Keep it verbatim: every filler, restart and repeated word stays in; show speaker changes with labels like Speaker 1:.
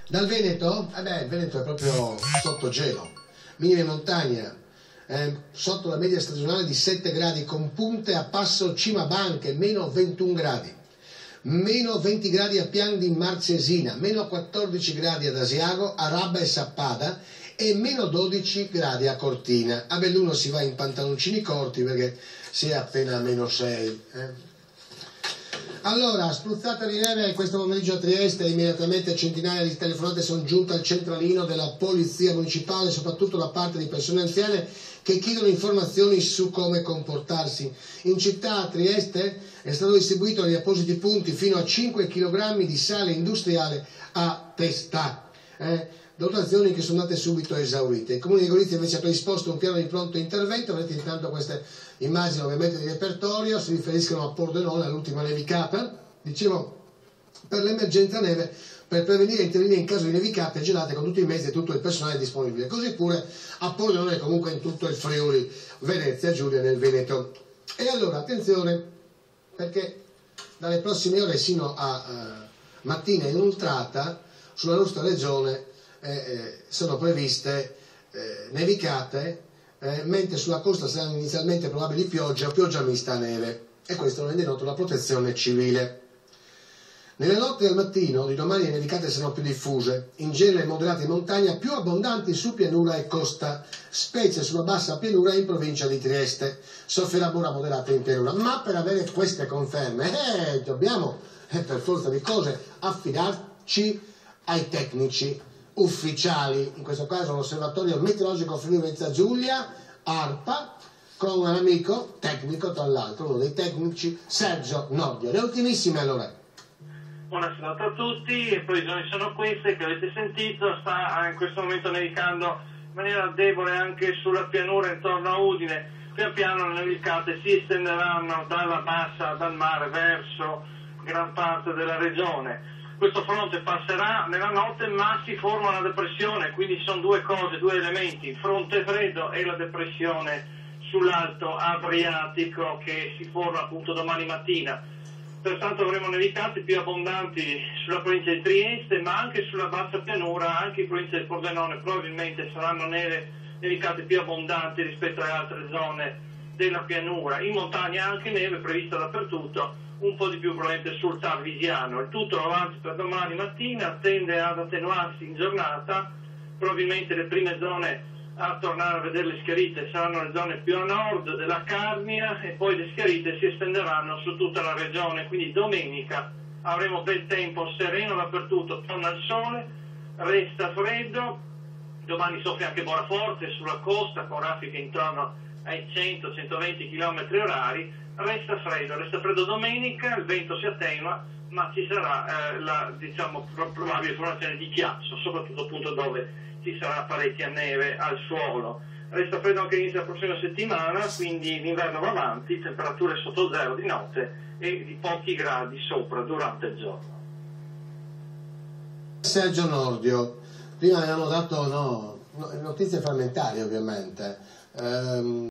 Speaker 1: Dal Veneto? Eh beh, il Veneto è proprio sotto gelo, minime montagna, eh, sotto la media stagionale di sette gradi, con punte a passo Cima Banche, meno ventuno gradi, meno venti gradi a Pian di Marcesina, meno quattordici gradi ad Asiago, a Rabba e Sappada e meno dodici gradi a Cortina. A Belluno si va in pantaloncini corti perché si è appena a meno sei. Eh. Allora, spruzzata di neve questo pomeriggio a Trieste, immediatamente centinaia di telefonate sono giunte al centralino della polizia municipale, soprattutto da parte di persone anziane che chiedono informazioni su come comportarsi. In città, a Trieste, è stato distribuito agli appositi punti fino a cinque chilogrammi di sale industriale a testa. Eh, dotazioni che sono andate subito esaurite. Il Comune di Gorizia invece ha predisposto un piano di pronto intervento. Vedete intanto queste immagini ovviamente di repertorio, si riferiscono a Pordenone, all'ultima nevicata. Dicevo, per l'emergenza neve, per prevenire e intervenire in caso di nevicate e gelate con tutti i mezzi e tutto il personale disponibile. Così pure a Pordenone e comunque in tutto il Friuli, Venezia Giulia nel Veneto. E allora attenzione, perché dalle prossime ore sino a uh, mattina inoltrata sulla nostra regione Eh, eh, sono previste eh, nevicate, eh, mentre sulla costa saranno inizialmente probabili piogge o pioggia mista a neve, e questo lo rende noto la protezione civile. Nelle notti e al mattino di domani le nevicate saranno più diffuse, in genere moderate in montagna, più abbondanti su pianura e costa, specie sulla bassa pianura in provincia di Trieste, sofferrà buona moderata in pianura. Ma per avere queste conferme eh, dobbiamo eh, per forza di cose affidarci ai tecnici ufficiali, in questo caso l'Osservatorio Meteorologico Friuli Venezia Giulia, ARPA, con un amico tecnico, tra l'altro, uno dei tecnici, Sergio Nordio. Le ultimissime allora.
Speaker 2: Buonasera a tutti, le previsioni sono queste che avete sentito, sta in questo momento nevicando in maniera debole anche sulla pianura intorno a Udine. Pian piano le nevicate si estenderanno dalla bassa, dal mare, verso gran parte della regione. Questo fronte passerà nella notte, ma si forma una depressione, quindi sono due cose, due elementi, il fronte freddo e la depressione sull'alto Adriatico che si forma appunto domani mattina. Pertanto avremo nevicate più abbondanti sulla provincia di Trieste, ma anche sulla bassa pianura, anche in provincia di Pordenone probabilmente saranno neve, nevicate più abbondanti rispetto alle altre zone della pianura. In montagna anche neve prevista dappertutto, un po' di più probabilmente sul Tarvisiano. Il tutto avanti per domani mattina, tende ad attenuarsi in giornata, probabilmente le prime zone a tornare a vedere le schiarite saranno le zone più a nord della Carnia e poi le schiarite si estenderanno su tutta la regione, quindi domenica avremo bel tempo sereno dappertutto, torna il sole, resta freddo, domani soffia anche Boraforte sulla costa con raffiche intorno ai cento centoventi chilometri orari. Resta freddo, resta freddo domenica, il vento si attenua, ma ci sarà eh, la diciamo, probabile formazione di ghiaccio, soprattutto appunto dove ci sarà parecchia neve al suolo. Resta freddo anche all'inizio della prossima settimana, quindi l'inverno va avanti, temperature sotto zero di notte e di pochi gradi sopra durante il giorno.
Speaker 1: Sergio Nordio, prima avevamo dato no, notizie frammentarie ovviamente. Um...